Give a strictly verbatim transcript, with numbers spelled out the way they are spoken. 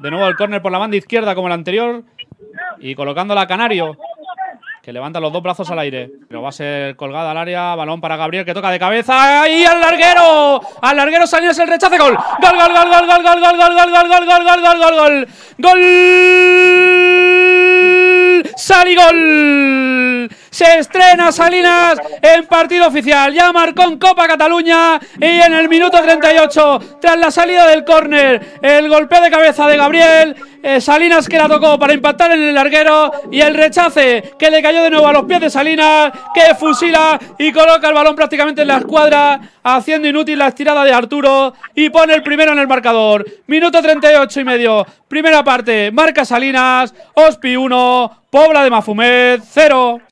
De nuevo el córner por la banda izquierda como el anterior. Y colocándola a Canario, que levanta los dos brazos al aire. Pero va a ser colgada al área. Balón para Gabriel, que toca de cabeza. ¡Y al larguero! Al larguero Salinas, el rechace. ¡Gol! ¡Gol, gol, gol, gol, gol, gol, gol, gol, gol, gol, gol, gol, gol, gol, gol, gol! ¡Gol! ¡Sali gol! Se estrena Salinas en partido oficial. Ya marcó en Copa Cataluña. Y en el minuto treinta y ocho, tras la salida del córner, el golpeo de cabeza de Gabriel, eh, Salinas, que la tocó para impactar en el larguero, y el rechace que le cayó de nuevo a los pies de Salinas, que fusila y coloca el balón prácticamente en la escuadra, haciendo inútil la estirada de Arturo, y pone el primero en el marcador. Minuto treinta y ocho y medio, primera parte, marca Salinas. Ospi uno, Pobla de Mafumet cero.